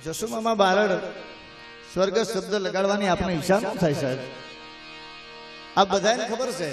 જસુમામાં બારડ સ્વર્ગ શબ્દ લગાડવાની આપણે ઈચ્છા ન થાય સાહેબ. આ બધાને ખબર છે.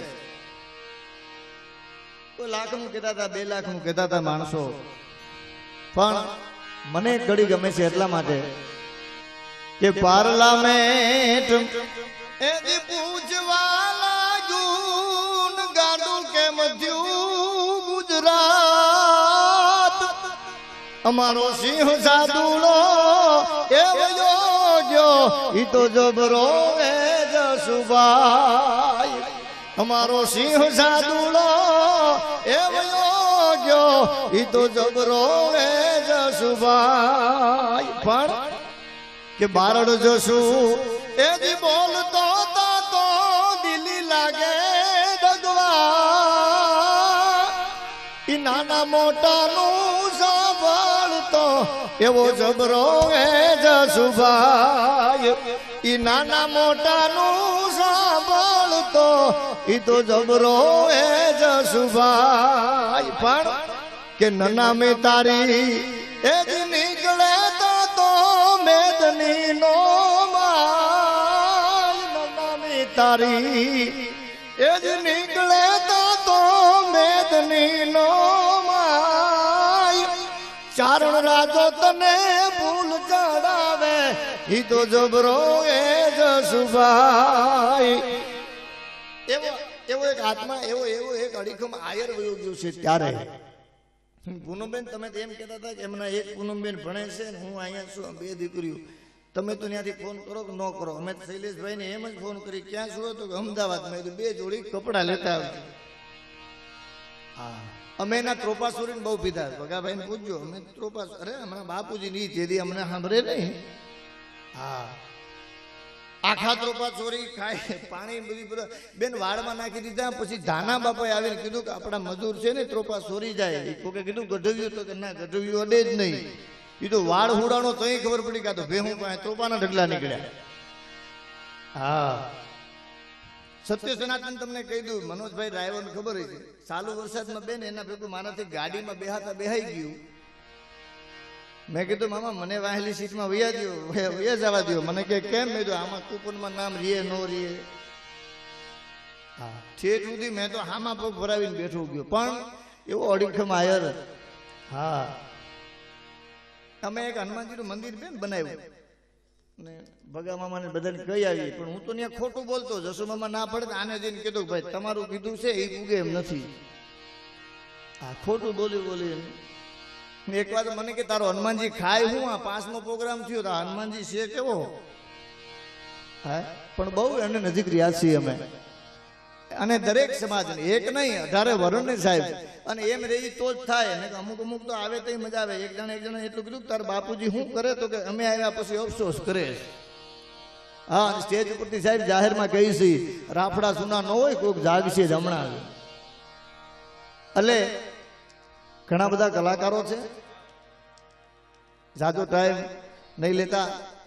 કોઈ લાખનું કહેતા હતા, 2 લાખનું કહેતા હતા માણસો, પણ મને ઘડી ગમે છે એટલા માટે કે પાર્લામેન્ટ એની પૂછવા લાગ્યું ગાડું કેમ થયું ગુજરાત. અમારો સિંહ સાદુલો એ ગયો ઈ તો જબરો એ જસુભાઈ. અમારો સિંહ સાદુલો એ ગયો ઈ તો જબરો એ જસુભાઈ. પણ કે બારડ જસુ એ જી બોલતો તો દિલી લાગે ડગવા. ઈ નાના મોટાનું સાંભળતો એવો જબરો એ જસુભાઈ. ઈ નાના મોટાનું સાંભળતો ઈ તો જબરો એ જસુભાઈ. પણ કે નના મે તારી એ જી નીકળે તો મેદની નો નનામી તારી એ જ નીકળે તો મેદની નો માય. ચારણ રાજો તને ભૂલ ચડાવે ઈ તો જબરો એ જસુભાઈ. એવો એક આત્મા એવો એક અડીખમ આયર વયો ગયો છે. ત્યારે પૂનમબેન તમે તો એમ કહેતા હતા કે એમના એક પૂનમબેન ભણે છે ને હું અહીંયા છું, 2 દીકરીઓ. તમે તો ત્યાંથી ફોન કરો કે ન કરો, અમે શૈલેષભાઈને એમ જ ફોન કરી ક્યાં શું હતો કે અમદાવાદમાં. 2 જોડી કપડા લેતા આવજો. હા, અમે એના ત્રોપાસુરીને બહુ પીધા. ભગાભાઈને પૂછજો, અમે ત્રોપાસ અરે હમણાં બાપુજી ની જેથી અમને સાંભળે નહીં. હા, આખા ત્રોપા ચોરી ખાય, પાણી બધી બેન વાળમાં નાખી દીધા. પછી ધાના બાપાએ આવીને કીધું કે આપણા મજૂર છે ને ત્રોપા ચોરી જાય. કોકે કીધું ગઢવ્યું, તો કે ના ગઢવ્યું અડે જ નહીં. એ તો વાળ હુડાનો તો ખબર પડી કાં તો ભેહું પાસે ત્રોપાના ઢગલા નીકળ્યા. હા, સત્ય સનાતન તમને કહી દઉં, મનોજભાઈ ડ્રાઈવરને ખબર હોય છે. ચાલુ વરસાદમાં બેન એના ભેગું મારાથી ગાડીમાં બેહાઈ ગયું. મેં કીધું મામા મને વાહેલી સીટમાં વૈયા જવા દો. મને કે કેમ? મેં કીધું આમાં કૂપનમાં નામ રીએ નો રીએ. હા, ઠેઠ સુધી મેં તો હામાં પગ ભરાવીને બેઠો ગયો. પણ એવો અડીખમ આયર. હા, અમે એક હનુમાનજીનું મંદિર બેન બનાવ્યું ને ભગા મામાને બધાને કહી આવી. પણ હું તો ત્યાં ખોટું બોલતો. જસુમામા ના પડે આને જઈને કીધું ભાઈ તમારું કીધું છે એ પૂગે એમ નથી. હા, ખોટું બોલી. એક વાર મને કે તારો હનુમાનજી ખાય હું? આ 5મો પ્રોગ્રામ થયો તો હનુમાનજી છે કેવો? હા, પણ બહુ એને નજીક રહ્યા છીએ અમે. અને દરેક સમાજને એક નહીં 18 વરણને સાહેબ. અને એમ રહી તો જ થાય ને. અમુક તો આવે તો મજા આવે. એક જણા એટલું કીધું તાર બાપુજી શું કરે? તો કે અમે આવ્યા પછી અફસોસ કરે. હા, સ્ટેજ ઉપરથી સાહેબ જાહેરમાં કહી છે રાફડા સુના ન હોય, કોઈક જાગશે જ હમણાં. એટલે ઘણા બધા કલાકારો છે, જાજો ટાઈમ નહીં લેતા.